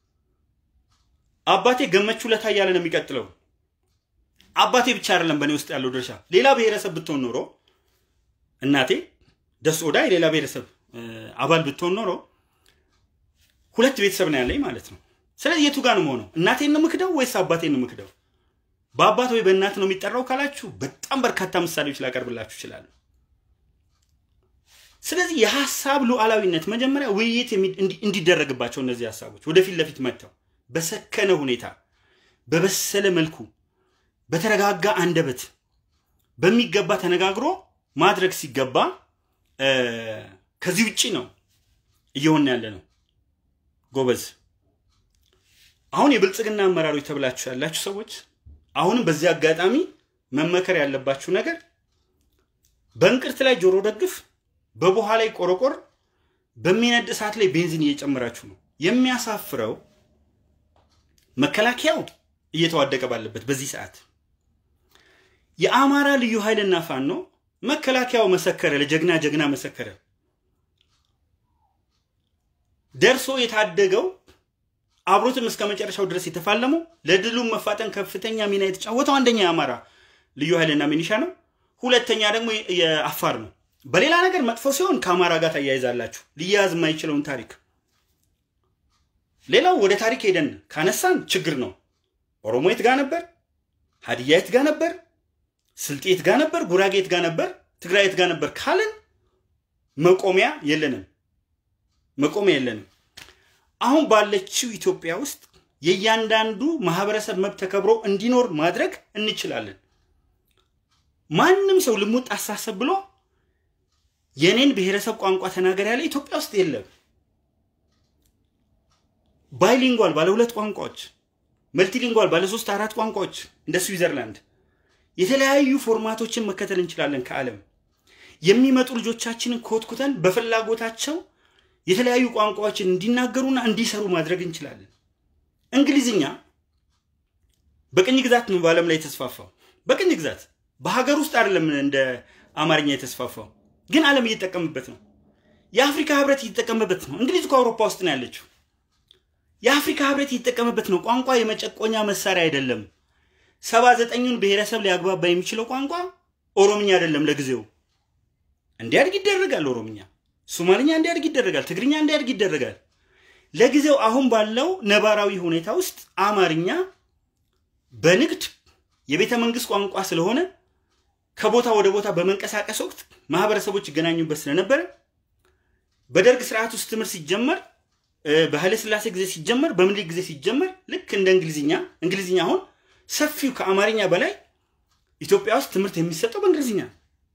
አባቴ ገመቹ ለታ ያለ ነው የሚቀጥለው አባቴ ብቻ አይደለም በኔ ውስጥ ያለው ድርሻ ሌላ ብሔረሰብ ብትሆን ኖሮ እናቴ ደሱ ኦዳ የሌላ ብሔረሰብ አባል ብትሆን ኖሮ ሁለት ቤተሰብ ነው ያለኝ ማለት ነው ስለዚህ የቱ ጋር ነው ሆኖ እናቴን ነው ምክደው ወይስ አባቴን ነው ምክደው በአባት ወይ በእናት ነው የሚጠራው ካላችሁ በጣም በርካታ ምሳሌዎች ላቀርብላችሁ ይችላል ስለዚህ የሐሳብ ሉዓላዊነት መጀመሪያ ውይይት እንዲደረግባቸው እነዚህ ሐሳቦች ወደፊት ለፊት መጥተው በሰከነ ሁኔታ በበሰለ መልኩ በተረጋጋ አንደበት በሚገባ ተነጋግሮ ማድረግ ሲገባ ከዚህ ውጪ ነው እየሆነ ያለ ነው ጎበዝ አሁን የብልጽግና አመራሮች ተብላችሁ ያላችሁ ሰዎች አሁንም በዚህ አጋጣሚ መመከር ያለባችሁ ነገር በእንቅርት ላይ ጆሮ ደግፍ በቦሃ ላይ ቆረቆር በሚነድ እሳት ላይ ቤንዚን እየጨመራችሁ ነው የሚያሳፍረው መከላከያው እየተዋደቀ ባለበት በዚህ ሰዓት የአማራ ልዩ ኃይልና ፋኖ መከላከያው መሰከረ ለጀግና መሰከረ ደርሶ የታደገው አብሮትም እስከ መጨረሻው ድረስ የተፋለመው ለድሉ መፋጠን ከፍተኛ ሚና የተጫወተው አንደኛ የአማራ ልዩ ኃይልና ሚኒሻ ነው ሁለተኛ ደግሞ የአፋር ነው በሌላ ነገር መጥፎ ሲሆን ከአማራ ጋር ታያይዛላችሁ ሊያዝ የማይችለውን ታሪክ ሌላው ወደ ታሪክ ሄደን ካነሳን ችግር ነው ኦሮሞ የት ጋር ነበር ሀዲያ የት ጋር ነበር ስልጤ የት ጋር ነበር ጉራጌ የት ጋር ነበር ትግራይ የት ጋር ነበር ካልን መቆሚያ የለንም አሁን ባለችው ኢትዮጵያ ውስጥ የእያንዳንዱ ማህበረሰብ መብት ተከብሮ እንዲኖር ማድረግ እንችላለን ማንንም ሰው ልሙጥ አሳሰብ ብሎ የኔን ብሔረሰብ ቋንቋ ተናገር ያለ ኢትዮጵያ ውስጥ የለም ባይሊንጓል ባለ ሁለት ቋንቋዎች መልቲሊንጓል ባለ 3-4 ቋንቋዎች እንደ ስዊዘርላንድ የተለያዩ ፎርማቶችን መከተል እንችላለን ከዓለም የሚመጡ ልጆቻችንን ኮትኩተን በፍላጎታቸው የተለያዩ ቋንቋዎችን እንዲናገሩና እንዲሰሩ ማድረግ እንችላለን እንግሊዝኛ በቅኝ ግዛት ነው ባለም ላይ ተስፋፋው በቅኝ ግዛት በሀገር ውስጥ አይደለም እንደ አማርኛ የተስፋፋው ግን ዓለም እየተጠቀመበት ነው የአፍሪካ ህብረት እየተጠቀመበት ነው እንግሊዝ ከአውሮፓ ውስጥ ነው ያለችው የአፍሪካ ህብረት እየተጠቀመበት ነው ቋንቋ የመጨቆኛ መሳሪያ አይደለም 79ን ብሔረሰብ ሊያግባባ የሚችለው ቋንቋ ኦሮምኛ አይደለም ለጊዜው እንዲያድግ ይደረጋል ኦሮምኛ ሶማሊኛ እንዲያድግ ይደረጋል ትግርኛ እንዲያድግ ይደረጋል ለጊዜው አሁን ባለው ነባራዊ ሁኔታ ውስጥ አማርኛ በንግድ የቤተ መንግስት ቋንቋ ስለሆነ ከቦታ ወደ ቦታ በመንቀሳቀስ ወቅት ማህበረሰቦች ይገናኙበት ስለነበረ በደርግ ስርዓት ውስጥ ትምህርት ሲጀመር በኃይለ ሥላሴ ጊዜ ሲጀመር በምኒልክ ጊዜ ሲጀመር ልክ እንደ እንግሊዝኛ አሁን ሰፊው ከአማርኛ በላይ ኢትዮጵያ ውስጥ ትምህርት የሚሰጠው በእንግሊዝኛ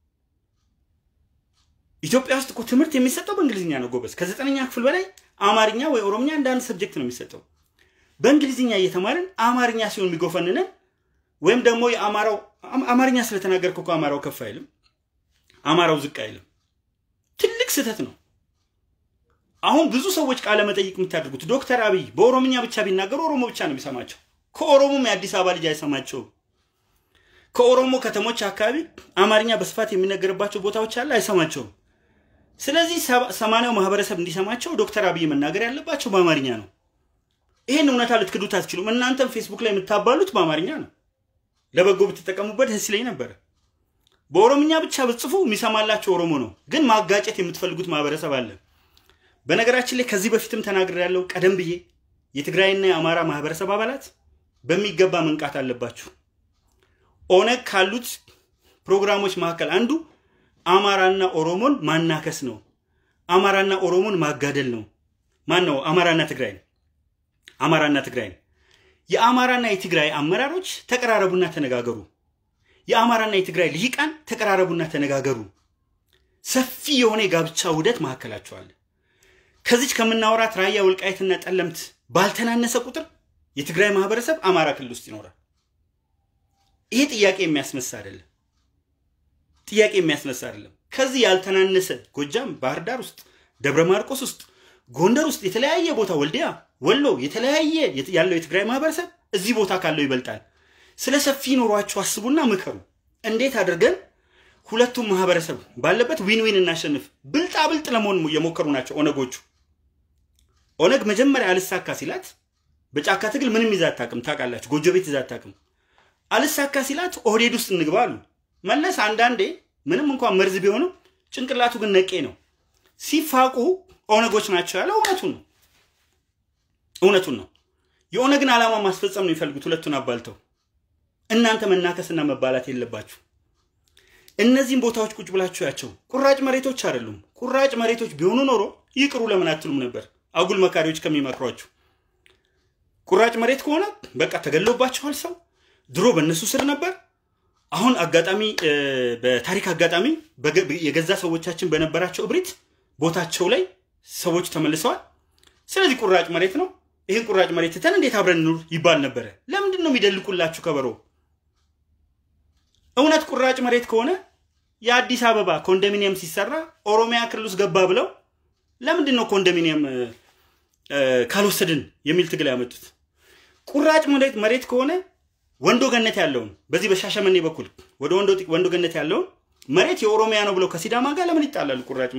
ኢትዮጵያ ውስጥ እኮ ትምህርት የሚሰጠው በእንግሊዝኛ ነው ጎበዝ ከ9ኛ ክፍል በላይ አማርኛ ወይ ኦሮምኛ እንዳንድ ሰብጀክት ነው የሚሰጠው በእንግሊዝኛ እየተማርን አማርኛ ሲሆን የሚጎፈንነን ወይም ደግሞ የአማራው አማርኛ ስለተናገርኩ እኮ አማራው ከፍ አይልም አማራው ዝቅ አይልም ትልቅ ስህተት ነው አሁን ብዙ ሰዎች ቃለ መጠይቅ የምታደርጉት ዶክተር አብይ በኦሮምኛ ብቻ ቢናገሩ ኦሮሞ ብቻ ነው የሚሰማቸው ከኦሮሞም የአዲስ አበባ ልጅ አይሰማቸው ከኦሮሞ ከተሞች አካባቢ አማርኛ በስፋት የሚነገርባቸው ቦታዎች አለ አይሰማቸው ስለዚህ 80ው ማህበረሰብ እንዲሰማቸው ዶክተር አብይ መናገር ያለባቸው በአማርኛ ነው ይሄን እውነታ ልትክዱት አትችሉም እናንተም ፌስቡክ ላይ የምታባሉት በአማርኛ ነው ለበጎ ብትጠቀሙበት ደስ ይለኝ ነበር በኦሮምኛ ብቻ ብትጽፉ የሚሰማላችሁ ኦሮሞ ነው ግን ማጋጨት የምትፈልጉት ማህበረሰብ አለ በነገራችን ላይ ከዚህ በፊትም ተናግሬያለሁ ቀደም ብዬ የትግራይና የአማራ ማህበረሰብ አባላት በሚገባ መንቃት አለባችሁ ኦነግ ካሉት ፕሮግራሞች መካከል አንዱ አማራና ኦሮሞን ማናከስ ነው አማራና ኦሮሞን ማጋደል ነው ማን ነው አማራና ትግራይ የአማራና የትግራይ አመራሮች ተቀራረቡና ተነጋገሩ የአማራና የትግራይ ልሂቃን ተቀራረቡና ተነጋገሩ ሰፊ የሆነ ጋብቻ ውደት ማከላቸው አለ ከዚህ ከምናወራት ራያ ወልቃይትና ጠለምት ባልተናነሰ ቁጥር የትግራይ ማህበረሰብ አማራ ክልል ውስጥ ይኖራል ይሄ ጥያቄ የሚያስነሳ አይደለም ከዚህ ያልተናነሰ ጎጃም ባህር ዳር ውስጥ ደብረ ማርቆስ ውስጥ ጎንደር ውስጥ የተለያየ ቦታ ወልዲያ ወሎ የተለያየ ያለው የትግራይ ማህበረሰብ እዚህ ቦታ ካለው ይበልጣል ስለ ሰፊ ኖሯቸው አስቡና ምከሩ እንዴት አድርገን ሁለቱም ማህበረሰብ ባለበት ዊን እናሸንፍ ብልጣብልጥ ለመሆን የሞከሩ ናቸው ኦነጎቹ ኦነግ መጀመሪያ አልሳካ ሲላት በጫካ ትግል ምንም ይዛታቅም ታቃላችሁ ጎጆ ቤት ይዛታቅም አልሳካ ሲላት ኦህዴድ ውስጥ እንግባሉ መለስ አንዳንዴ ምንም እንኳን መርዝ ቢሆንም ጭንቅላቱ ግን ነቄ ነው ሲፋቁ ኦነጎች ናቸው ያለው እውነቱን ነው የኦነግን ዓላማ ማስፈጸም ነው ይፈልጉት ሁለቱን አባልተው እናንተ መናከስና መባላት የለባችሁ እነዚህን ቦታዎች ቁጭ ብላችሁ ያቸው ቁራጭ መሬቶች አይደሉም ቁራጭ መሬቶች ቢሆኑ ኖሮ ይቅሩ ለምን አትሉም ነበር አጉል መካሪዎች ከሚመክሯችሁ ቁራጭ መሬት ከሆነ በቃ ተገለውባችኋል ሰው ድሮ በእነሱ ስር ነበር አሁን አጋጣሚ በታሪክ አጋጣሚ የገዛ ሰዎቻችን በነበራቸው እብሪት ቦታቸው ላይ ሰዎች ተመልሰዋል ስለዚህ ቁራጭ መሬት ነው ይሄን ቁራጭ መሬት ተን እንዴት አብረን ኑር ይባል ነበር ለምንድን ነው የሚደልቁላችሁ ከበሮ እውነት ቁራጭ መሬት ከሆነ የአዲስ አበባ ኮንዶሚኒየም ሲሰራ ኦሮሚያ ክልል ውስጥ ገባ ብለው ለምንድን ነው ኮንዶሚኒየም ካልወሰድን የሚል ትግል ያመጡት ቁራጭ መሬት ከሆነ ወንዶ ገነት ያለው በዚህ በሻሸመኔ በኩል ወደ ወንዶ ገነት ያለው መሬት የኦሮሚያ ነው ብለው ከሲዳማ ጋር ለምን ይጣላሉ ቁራጭ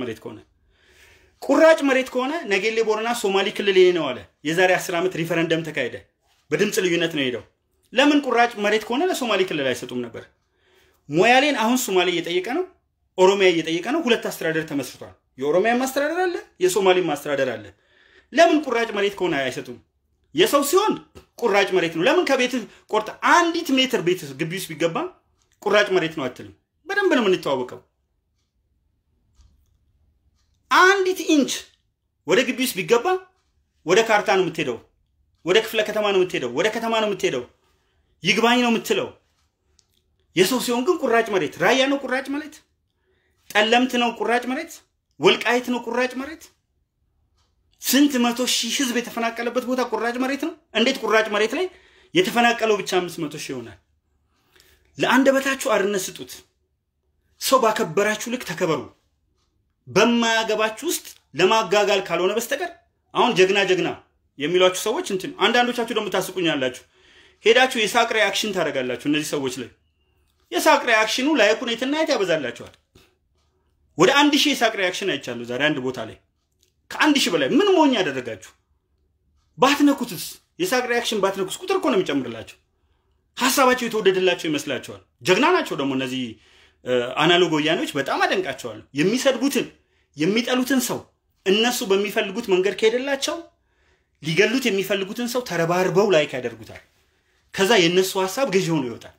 መሬት ከሆነ ነገሌ ቦረና ሶማሊ ክልል ነው አለ የዛሬ 10 ዓመት ሪፈረንደም ተካሄደ በድምጽ ልዩነት ነው ሄደው ለምን ቁራጭ መሬት ከሆነ ለሶማሊ ክልል አይሰጡም ነበር ሞያሌን አሁን ሶማሊ እየጠየቀ ነው ኦሮሚያ እየጠየቀ ነው ሁለት አስተዳደር ተመስርቷል የኦሮሚያ ማስተዳደር አለ የሶማሊ ማስተዳደር አለ ለምን ቁራጭ መሬት ከሆነ አይሰጡም የሰው ሲሆን ቁራጭ መሬት ነው ለምን ከቤት ቆርጣ አንዲት ሜትር ቤት ግቢ ውስጥ ቢገባ ቁራጭ መሬት ነው አትልም በደንብ ነው የምንተዋወቀው አንዲት ኢንች ወደ ግቢ ውስጥ ቢገባ ወደ ካርታ ነው የምትሄደው ወደ ክፍለ ከተማ ነው የምትሄደው ወደ ከተማ ነው የምትሄደው ይግባኝ ነው የምትለው የሰው ሲሆን ግን ቁራጭ መሬት ራያ ነው ቁራጭ መሬት ጠለምት ነው ቁራጭ መሬት ወልቃይት ነው ቁራጭ መሬት ስንት መቶ ሺህ ህዝብ የተፈናቀለበት ቦታ ቁራጭ መሬት ነው እንዴት ቁራጭ መሬት ላይ የተፈናቀለው ብቻ 500 ሺህ ይሆናል ለአንደበታችሁ አርነት ስጡት ሰው ባከበራችሁ ልክ ተከበሩ በማያገባችሁ ውስጥ ለማጋጋል ካልሆነ በስተቀር አሁን ጀግና የሚሏችሁ ሰዎች እንትን አንዳንዶቻችሁ ደግሞ ታስቁኛላችሁ ሄዳችሁ የሳቅ ሪአክሽን ታደርጋላችሁ እነዚህ ሰዎች ላይ የሳቅ ሪአክሽኑ ላይኩን የተናየት ያበዛላችኋል ወደ 1000 የሳቅ ሪአክሽን አይቻሉ ዛሬ አንድ ቦታ ላይ ከ1000 በላይ ምን ሞኝ ያደረጋችሁ ባትነኩትስ የሳቅ ሪአክሽን ባትነኩስ ቁጥር እኮ ነው የሚጨምርላችሁ ሐሳባቸው የተወደደላቸው ይመስላችኋል ጀግና ናቸው ደግሞ እነዚህ አናሎግ ወያኔዎች በጣም አደንቃቸዋለሁ የሚሰድቡትን የሚጠሉትን ሰው እነሱ በሚፈልጉት መንገድ ከሄደላቸው ሊገሉት የሚፈልጉትን ሰው ተረባርበው ላይክ ያደርጉታል ከዛ የነሱ ሐሳብ ገዢ ሆኖ ይወጣል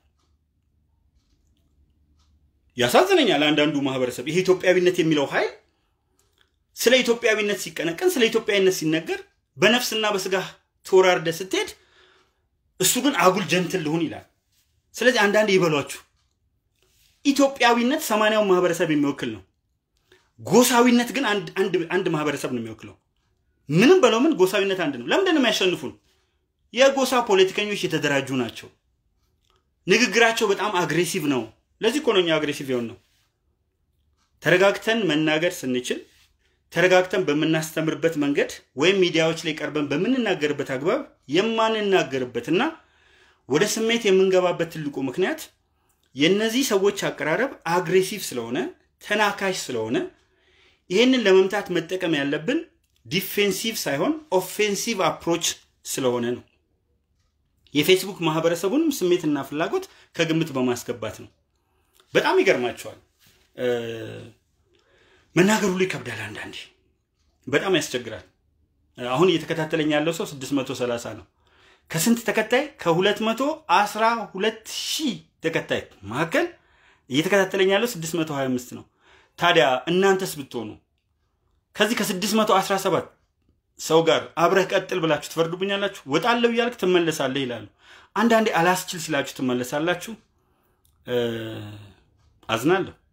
ያሳዝነኛል አንዳንዱ ማህበረሰብ ይሄ ኢትዮጵያዊነት የሚለው ኃይል ስለ ኢትዮጵያዊነት ሲቀነቀን ስለ ኢትዮጵያዊነት ሲነገር በነፍስና በስጋ ተወራርደ ስትሄድ እሱ ግን አጉል ጀንትል ልሁን ይላል ስለዚህ አንዳንድ ይበሏችሁ ኢትዮጵያዊነት 80ው ማህበረሰብ የሚወክል ነው ጎሳዊነት ግን አንድ ማህበረሰብ ነው የሚወክለው ምንም በለው ምን ጎሳዊነት አንድ ነው ለምን እንደም ያሸንፉን የጎሳ ፖለቲከኞች የተደራጁ ናቸው ንግግራቸው በጣም አግሬሲቭ ነው ለዚህ ኮሎኛ አግሬሲቭ ነው ተረጋግተን መናገር ስንችል ተረጋግተን በመናስተምርበት መንገድ ወይ ሚዲያዎች ላይ ቀርበን በመንናገርበት አግባብ የማንናገርበትና ወደ ስሜት የምንገባበት ትልቁ ምክንያት የነዚህ ሰዎች አቀራረብ አግሬሲቭ ስለሆነ ተናካሽ ስለሆነ ይሄንን ለመምታት መጠቀም ያለብን ዲፌንሲቭ ሳይሆን ኦፌንሲቭ አፕሮች ስለሆነ ነው የፌስቡክ ማህበረሰቡን ስሜትና ፍላጎት ከግምት በማስገባት ነው በጣም ይገርማቸዋል መናገሩ ላይ ከብዳል አንዳንዴ በጣም ያስቸግራል አሁን እየተከታተለኝ ያለው ሰው 630 ነው ከስንት ተከታይ ከ212000 ተከታይ ማከል እየተከታተለኝ ያለው 625 ነው ታዲያ እናንተስ ብትሆኑ ከዚህ ከ617 ሰው ጋር አብረህ ቀጥል ብላችሁ ትፈርዱብኛላችሁ ወጣለው ይያልክ ተመለሳለህ ይላሉ አንዳንዴ አላስችል ሲላችሁ ተመለሳላችሁ አዝናለሁ